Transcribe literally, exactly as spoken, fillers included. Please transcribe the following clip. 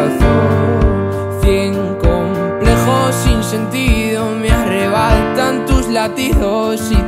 corazón. Cien complejos sin sentido me arrebatan tus latidos y